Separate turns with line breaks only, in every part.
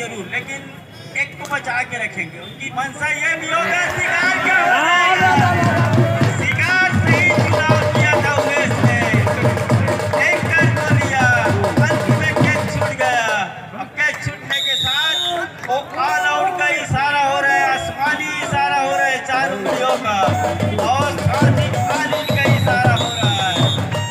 जरूर, लेकिन एक को बचा के रखेंगे। उनकी मंशा ये भी होगा शिकार क्या होगा। शिकार से ही चुनाव किया था उमेश ने, एक कर तो लिया, अंत में कैच छूट गया। अब कैच छूटने के साथ वो ऑल आउट का इशारा हो रहा है, आसमानी इशारा हो रहा है चारों उंगलियों का, और साथ ही खाली का इशारा हो रहा है।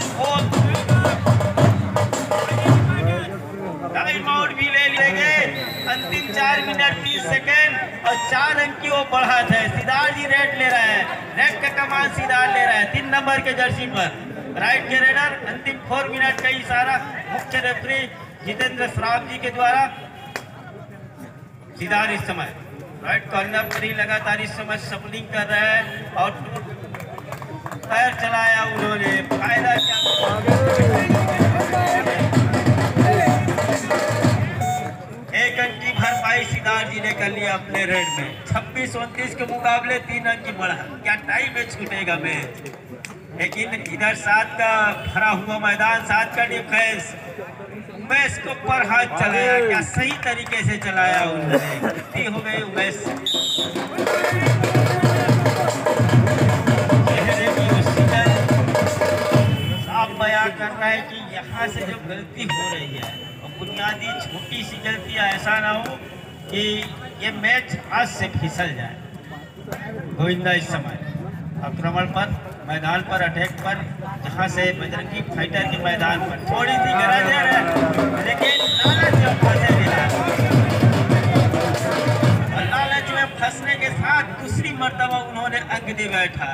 टाइम आउट भी ले लेंगे। अंतिम 4 मिनट 30 सेकेंड और 4 अंक की वो बढ़त है। सिद्धार्थ जी रेड ले रहे हैं, रेड का कमान सिद्धार्थ ले रहा है 3 नंबर के जर्सी पर। राइट के रेडर अंतिम 4 मिनट का इशारा मुख्य रेफरी जितेंद्र श्राफ जी के द्वारा। सिद्धार्थ इस समय राइट कॉर्नर पर ही लगातार इस समय सपलिंग कर रहा है और पैर चलाया उन्होंने, फायदा एक अंक की भरपाई सिद्धार्थ जी ने कर लिया अपने रेड में। 26-29 के मुकाबले 3 अंक की बढ़ा। क्या टाइम में छूटेगा मैच, लेकिन इधर 7 का भरा हुआ मैदान, 7 का डिफेंस, उमेश को पर हाथ चलाया, क्या सही तरीके से चलाया उन्होंने। गलती हो गई उमेश, साफ बयां कर रहा है कि यहाँ से जो गलती हो रही है, बुनियादी छोटी सी गलती, ऐसा ना हो कि ये मैच हाथ से फिसल जाए। गोविंदा इस समय आक्रमण पर, मैदान पर, अटैक पर, जहां से बजरंगी फाइटर के मैदान पर थोड़ी सी गरज है, लेकिन लालच में फंसे बिना, और लालच में फंसने के साथ दूसरी मर्तबा उन्होंने अंक दे बैठा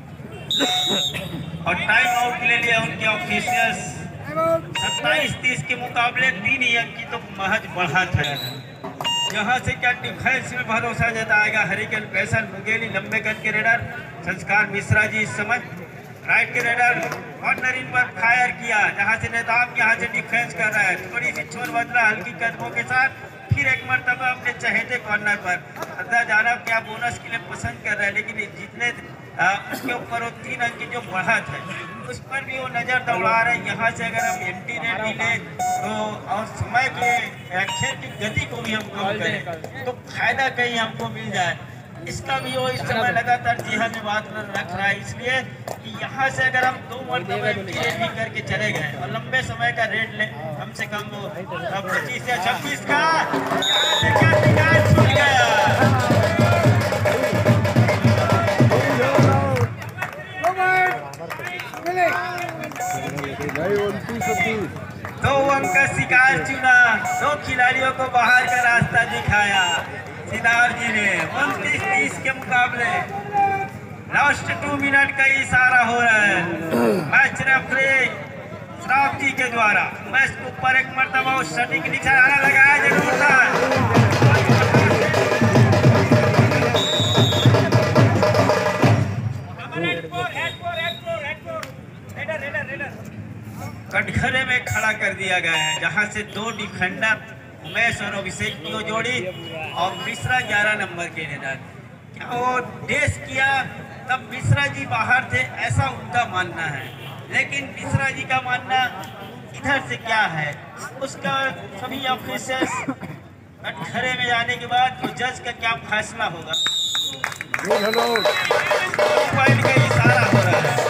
और टाइम आउट ले लिया उनके ऑफिशियल्स। 27-30 के मुकाबले 3 ही अंक की तो महज बढ़त है। यहाँ से क्या डिफेंस में भरोसा जताएगा हरिकेन पेसर मुगेली, लंबे कद के रेडर संस्कार मिश्रा जी इस समय राइट के रेडर कॉर्नर इन पर फायर किया, जहाँ से नेताब यहाँ से डिफेंस कर रहा है। थोड़ी सी छोर बदला हल्की कदमों के साथ, फिर एक मरतबा अपने चहेते कॉर्नर पर। सदा जानव क्या बोनस के लिए पसंद कर रहा है, लेकिन जितने उसके ऊपर वो 3 अंक की जो बढ़त है उस पर भी वो नजर दौड़ा रहे हैं। यहाँ से अगर हम एंटी रेट भी लें तो और समय के खेल की गति को भी हम कम करें तो फायदा कहीं हमको मिल जाए, इसका भी वो इस समय लगातार जिहा में बात रख रहा है। इसलिए कि यहाँ से अगर हम 2 मरतबा एंटी रेट भी करके चले गए और लंबे समय का रेट लें, कम से कम वो 25 या 26 का, यहाँ से क्या शिकार छूट गया। दो अंक का शिकार चुना, 2 खिलाड़ियों को बाहर का रास्ता दिखाया सिद्धार्थ जी ने। 29-30 के मुकाबले लास्ट 2 मिनट का इशारा हो रहा है मैच रेफरी श्राफ जी के द्वारा। मैच के ऊपर एक मरतबा उस सटीक निशाना लगाया जरूर था। कटघरे में खड़ा कर दिया गया है, जहां से 2 डिफेंडर उमेश और अभिषेक की वो जोड़ी और मिश्रा 11 नंबर के रेडर। क्या वो डेस किया तब मिश्रा जी बाहर थे, ऐसा उनका मानना है, लेकिन मिश्रा जी का मानना इधर से क्या है, उसका सभी ऑफिसर्स कटघरे में जाने के बाद तो जज का क्या फैसला होगा। 2 पॉइंट का इशारा हो रहा है।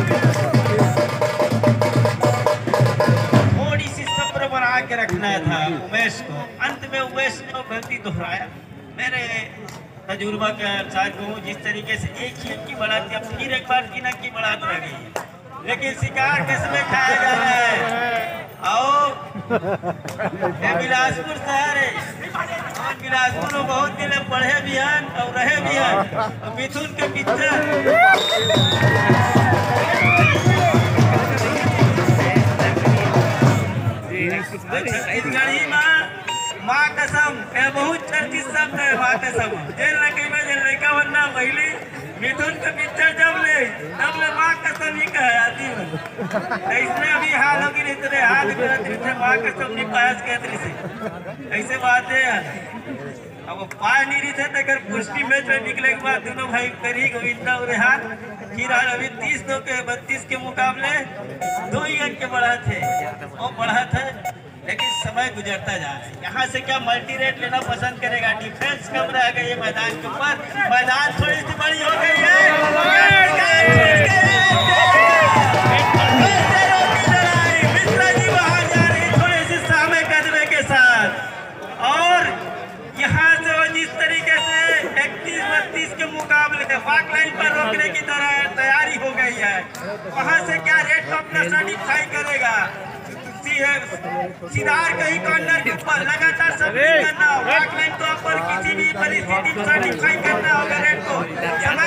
के रखना था उमेश को, अंत में उमेश ने वो गलती दोहराया। मेरे तजुर्बा के अनुसार कहूँ, जिस तरीके से एक ही अंक की बढ़त थी, अब फिर एक बार 3 अंक की बढ़त रह गई है, लेकिन शिकार किसमें खाया जा रहा है। आओ बिलासपुर शहर है, बिलासपुर में बहुत दिन पढ़े भी हैं और रहे भी हैं। मिथुन के पिक्चर छत्तीसगढ़ी माँ कसम बहुत चर्चित शब्द है। माँ कसम जेल लगे में जेल लड़का बनना पहले मिथुन का पिक्चर जब ले माँ कसम ही कहे आती है। इसमें अभी हाल होगी नहीं तेरे हाल माँ कसम नहीं पास कहते से ऐसे बात है। अब पाए नहीं रही थे तो अगर पुष्टि मैच में निकले के बाद दोनों भाई करी गोविंदा और रेहान फिर अभी 30 के 32 के मुकाबले 2 ही अंक के बढ़ा थे, वो बढ़ा था। लेकिन समय गुजरता जा रहा है। यहाँ से क्या मल्टी रेट लेना पसंद करेगा? डिफेंस कम रह गई है मैदान के ऊपर, मैदान थोड़ी सी बड़ी हो गई है। मिश्रा जी बाहर जा रही थोड़ी सी सामे कदमे के साथ, और यहाँ से वो जिस तरीके से 31-32 के मुकाबले वाक लाइन पर रोकने की तरह तैयारी हो गई है, वहाँ से क्या रेड को अपना सर्टिफाई करेगा? सिदार कहीं कॉर्नर के ऊपर लगातार सब करना, वाक लाइन तो ऊपर किसी भी परिस्थिति में सर्टिफाई करना होगा रेड को।